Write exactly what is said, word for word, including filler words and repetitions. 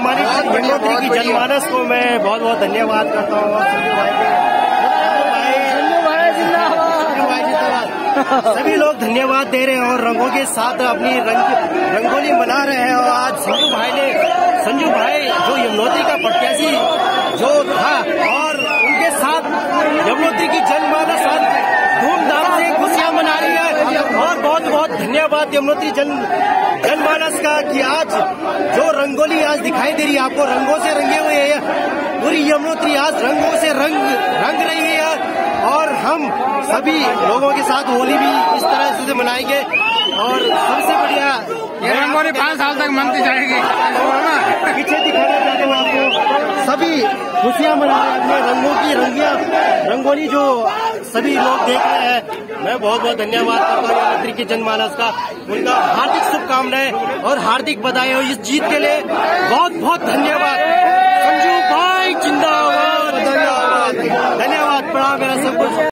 हमारी यमुनोत्री की जनमानस को मैं बहुत बहुत धन्यवाद करता हूँ। सभी लोग धन्यवाद दे रहे हैं और रंगों के साथ अपनी रंग रंगोली मना रहे हैं। और आज संजू भाई ने संजू भाई जो यमुनोत्री का प्रत्याशी जो था और उनके साथ यमुनोत्री की जनमानस धूमधाम से खुशियां मना रही है। और बहुत बहुत धन्यवाद यमुनोत्री जन जनमानस का कि आज जो रंगोली आज दिखाई दे रही है आपको, रंगों से रंगे हुए है पूरी यमुनोत्री आज रंगों से रंग रंग रही है। और हम सभी लोगों के साथ होली भी इस तरह से मनाएंगे। और सबसे बढ़िया ये रंगोली पाँच साल तक मनती जाएगी। पीछे दिखाना चाहता हूँ आपको, सभी खुशियां मना रहे हैं अपने रंगों की रंगिया रंगोली जो सभी लोग देख रहे हैं। मैं बहुत बहुत धन्यवाद करता हूँ यमुनोत्री की जनमानस का, उनका हार्दिक शुभकामनाएं और हार्दिक बधाई हो इस जीत के लिए। बहुत बहुत धन्यवाद संजू भाई, जिंदाबाद, धन्यवाद धन्यवाद पड़ा मेरा सब कुछ।